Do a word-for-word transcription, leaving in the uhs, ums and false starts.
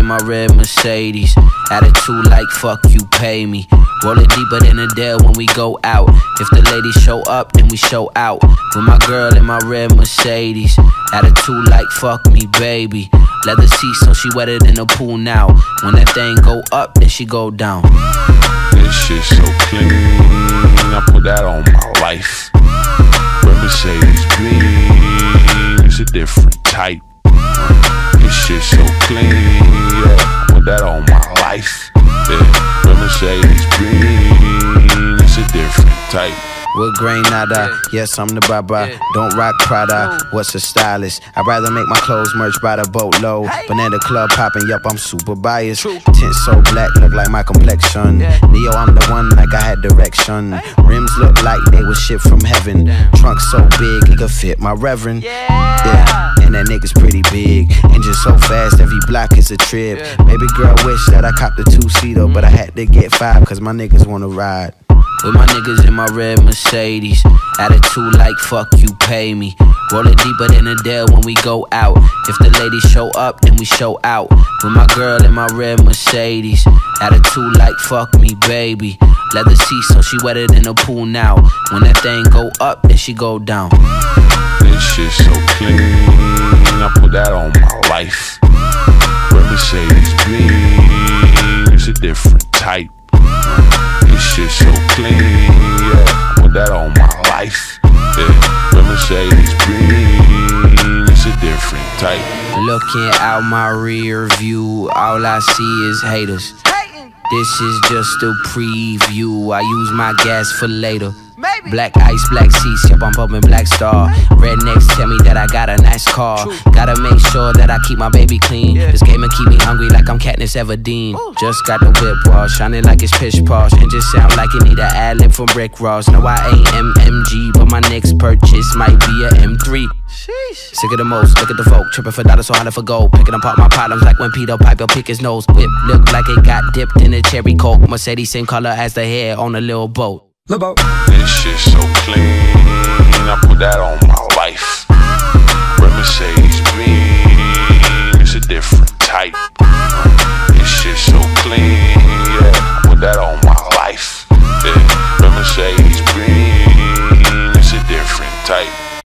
my red Mercedes. Attitude like fuck you, pay me. Roll it deeper than a deal when we go out. If the ladies show up, then we show out. With my girl in my red Mercedes. Attitude like fuck me, baby. Leather seats so she wetter than a pool now. When that thing go up, then she go down. This shit so clean, I put that on my life. Red Mercedes beam, it's a different type. This shit so clean, yeah, I put that on my life. Yeah, Red Mercedes beam, it's a different type. With Granada, yes, I'm the Baba. Don't rock Prada, what's a stylist? I'd rather make my clothes merch by the boatload. Banana club popping, yup, I'm super biased. Tint so black, look like my complexion. Neo, I'm the one like I had direction. Rims look like they was shit from heaven. Trunk so big, it could fit my reverend. Yeah, and that nigga's pretty big. Engine so fast, every block is a trip. Baby girl wish that I copped a two-seater, but I had to get five, cause my niggas wanna ride. With my niggas in my red Mercedes. Attitude like fuck you, pay me. Roll it deeper than a deal when we go out. If the ladies show up, then we show out. With my girl in my red Mercedes. Attitude like fuck me, baby. Leather seats so she wetter than a pool now. When that thing go up, then she go down. This shit so clean, I put that on my life. Red Mercedes beam, it's a different type. This shit so clean, yeah, I put that on my life. Yeah, Red Mercedes beam, it's a different type. Looking out my rear view, all I see is haters. This is just a preview, I use my gas for later. Black ice, black seats, yep, I'm bumping Black Star. Rednecks tell me that I got a nice car. Gotta make sure that I keep my baby clean. This game will keep me hungry like I'm Katniss Everdeen. Just got the whip wash, shining like it's pitch posh. And just sound like it need an ad-lib from Rick Ross. No, I ain't M M G, but my next purchase might be a M three. Sick of the most, look at the folk, tripping for dollars, so I for gold. Picking apart my problems like when Peter Piper pick his nose. Whip look like it got dipped in a cherry coke. Mercedes same color as the hair on a little boat. This shit so clean, I put that on my